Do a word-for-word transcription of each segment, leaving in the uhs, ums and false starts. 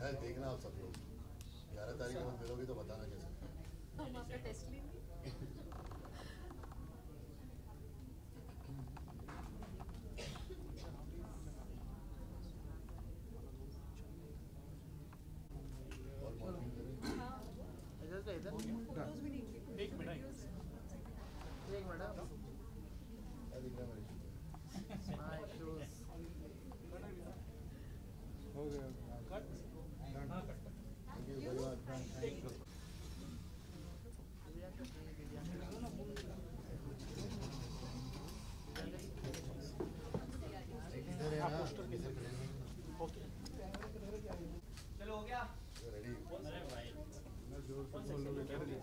मैं देखना आप सब लोग ग्यारह तारीख को मिलोगे तो बताना कैसे हम आपका टेस्ट लेंगे। फोटोज भी नहीं एक मिनट एक मिनट हो गया कट हाँ cut thank you very much thank you चलो हो गया रेडी अरे भाई मैं जोर से बोल लो बेटा मेरी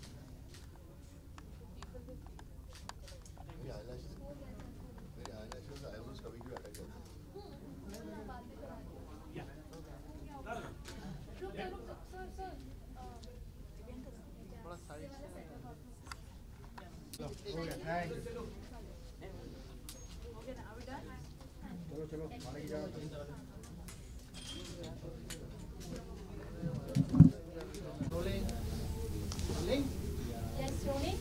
आईलैशेस मेरी आईलैशेस आईब्रोज कभी भी अटक जाती थोड़ा साइड हो गया थैंक यू चलो चलो खाने की जगह rolling rolling Yes, rolling.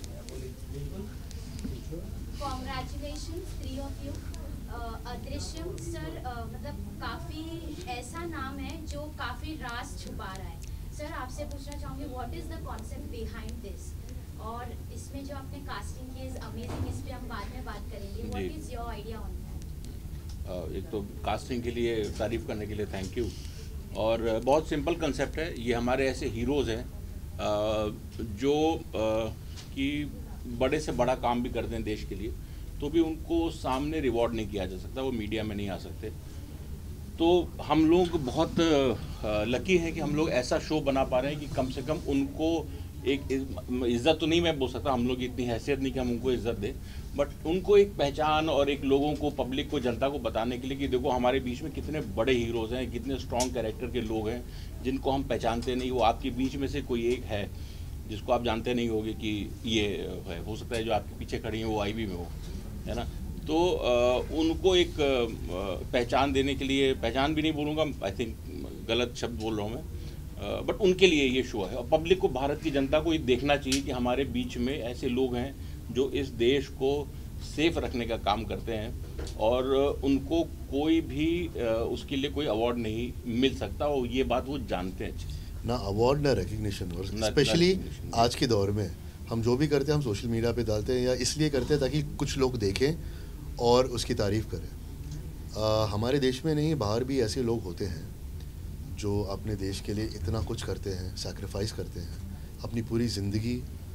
Congratulations, three of you. Adrishyam sir मतलब काफ़ी ऐसा नाम है जो काफ़ी राज छुपा रहा है। सर आपसे पूछना चाहूँगी what is the concept behind this, और इसमें जो आपने कास्टिंग की इज़ अमेजिंग, इस पे हम बाद में बात करेंगे। What is your idea on that? एक तो कास्टिंग के लिए तारीफ़ करने के लिए थैंक यू। और बहुत सिंपल कंसेप्ट है, ये हमारे ऐसे हीरोज़ हैं जो कि बड़े से बड़ा काम भी करते हैं देश के लिए, तो भी उनको सामने रिवॉर्ड नहीं किया जा सकता, वो मीडिया में नहीं आ सकते। तो हम लोग बहुत लकी हैं कि हम लोग ऐसा शो बना पा रहे हैं कि कम से कम उनको एक इज़्ज़त तो नहीं मैं बोल सकता, हम लोग इतनी हैसियत नहीं कि हम उनको इज़्ज़त दें, बट उनको एक पहचान और एक लोगों को, पब्लिक को, जनता को बताने के लिए कि देखो हमारे बीच में कितने बड़े हीरोज़ हैं, कितने स्ट्रॉन्ग कैरेक्टर के लोग हैं जिनको हम पहचानते नहीं। वो आपके बीच में से कोई एक है जिसको आप जानते नहीं होगे कि ये है, हो सकता है जो आपके पीछे खड़ी हैं वो आई बी में हो, है ना। तो आ, उनको एक आ, पहचान देने के लिए, पहचान भी नहीं बोलूँगा, आई थिंक गलत शब्द बोल रहा हूँ मैं, बट उनके लिए ये शो है। और पब्लिक को, भारत की जनता को ये देखना चाहिए कि हमारे बीच में ऐसे लोग हैं जो इस देश को सेफ रखने का काम करते हैं, और उनको कोई भी उसके लिए कोई अवार्ड नहीं मिल सकता, और ये बात वो जानते हैं अच्छे से। ना अवार्ड ना रिकग्निशन, और स्पेशली आज के दौर में हम जो भी करते हैं हम सोशल मीडिया पे डालते हैं या इसलिए करते हैं ताकि कुछ लोग देखें और उसकी तारीफ़ करें। आ, हमारे देश में नहीं, बाहर भी ऐसे लोग होते हैं जो अपने देश के लिए इतना कुछ करते हैं, सैक्रिफाइस करते हैं, अपनी पूरी ज़िंदगी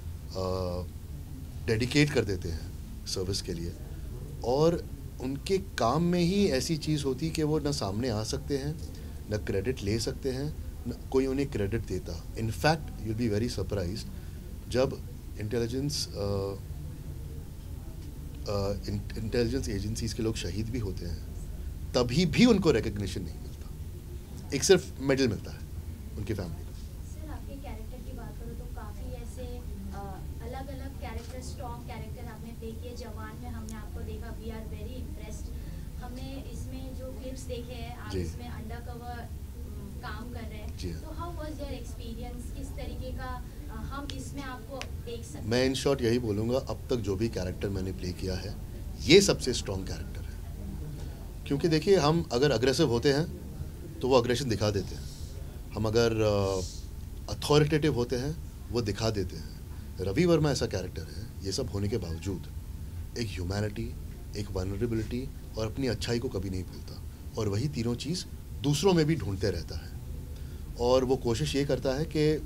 डेडिकेट कर देते हैं सर्विस के लिए, और उनके काम में ही ऐसी चीज़ होती कि वो ना सामने आ सकते हैं, ना क्रेडिट ले सकते हैं, न कोई उन्हें क्रेडिट देता। In fact you'll be very surprise जब इंटेलिजेंस इंटेलिजेंस एजेंसीज़ के लोग शहीद भी होते हैं, तभी भी उनको रिकग्निशन नहीं मिलता, एक सिर्फ मेडल मिलता है उनकी फैमिली को। सर आपके कैरेक्टर की बात करो तो काफ़ी ऐसे अलग अलग कैरेक्टर, स्ट्रॉन्ग कैरेक्टर आपने प्ले किए। जवान में हमने आपको देखा, वी आर वेरी इम्प्रेस्ड। हमने इसमें जो क्लिप्स देखे हैं, आप इसमें अंडर कवर काम कर रहे हैं, तो हाउ वाज योर एक्सपीरियंस, किस तरीके का हम इसमें आपको देख सकते हैं? मैं इन शॉर्ट यही बोलूँगा, अब तक जो भी कैरेक्टर मैंने प्ले किया है ये सबसे स्ट्रॉन्ग कैरेक्टर है। क्योंकि देखिए, हम अगर अग्रेसिव होते हैं तो वो अग्रेशन दिखा देते हैं, हम अगर अथॉरिटेटिव होते हैं वो दिखा देते हैं। रवि वर्मा ऐसा कैरेक्टर है, ये सब होने के बावजूद एक ह्यूमैनिटी, एक वल्नरेबिलिटी और अपनी अच्छाई को कभी नहीं भूलता, और वही तीनों चीज़ दूसरों में भी ढूंढते रहता है। और वो कोशिश ये करता है कि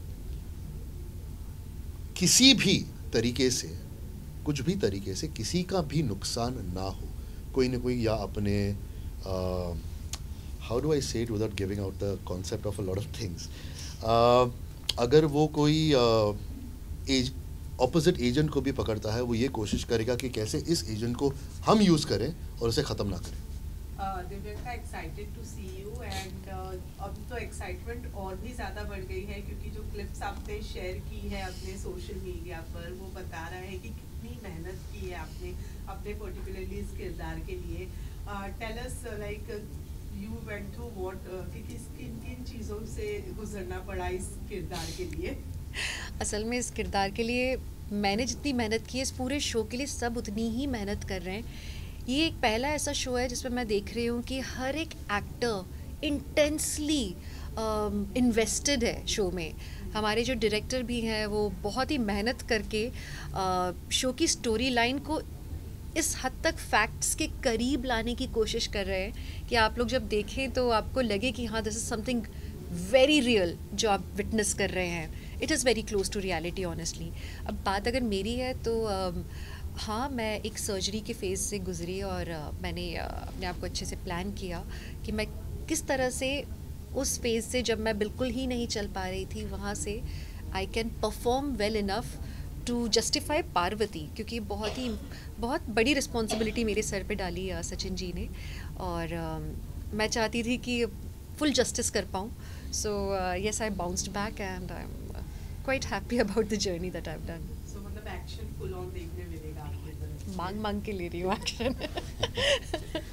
किसी भी तरीके से, कुछ भी तरीके से किसी का भी नुकसान ना हो, कोई ना कोई, या अपने how do I say it without giving out the concept of a lot of things, अगर वो कोई एज ऑपोजिट एजेंट को भी पकड़ता है, वो ये कोशिश करेगा कि कैसे इस एजेंट को हम यूज़ करें और उसे ख़त्म ना करें। Divyanka, excited to see you, and अब तो एक्साइटमेंट और भी ज़्यादा बढ़ गई है क्योंकि जो क्लिप्स आपने शेयर की है अपने सोशल मीडिया पर, वो बता रहा है कि कितनी मेहनत की है आपने अपने पर्टिकुलरली इस किरदार के लिए। Tell us, like you went through what कि किस किन किन चीज़ों से गुजरना पड़ा इस किरदार के लिए? असल में इस किरदार के लिए मैंने जितनी मेहनत की है, इस पूरे शो के लिए सब उतनी ही मेहनत कर रहे हैं। ये एक पहला ऐसा शो है जिसमें मैं देख रही हूँ कि हर एक एक्टर इंटेंसली इन्वेस्टेड है शो में। हमारे जो डायरेक्टर भी हैं वो बहुत ही मेहनत करके शो की स्टोरी लाइन को इस हद तक फैक्ट्स के करीब लाने की कोशिश कर रहे हैं कि आप लोग जब देखें तो आपको लगे कि हाँ this is something very real जो आप विटनेस कर रहे हैं। It is very close to reality honestly. अब बात अगर मेरी है तो uh, हाँ, मैं एक सर्जरी के फेज़ से गुजरी और uh, मैंने uh, अपने आप को अच्छे से प्लान किया कि मैं किस तरह से उस फेज़ से, जब मैं बिल्कुल ही नहीं चल पा रही थी, वहाँ से I can perform well enough to justify Parvati, क्योंकि बहुत ही बहुत बड़ी रिस्पॉन्सिबिलिटी मेरे सर पे डाली है सचिन जी ने और uh, मैं चाहती थी कि फुल जस्टिस कर पाऊँ। So yes, I bounced back and I am quite happy about the journey that I have done. So मतलब एक्शन फुल ऑन देखने मिलेगा आपको? मांग मांग के ले रही हूँ एक्शन।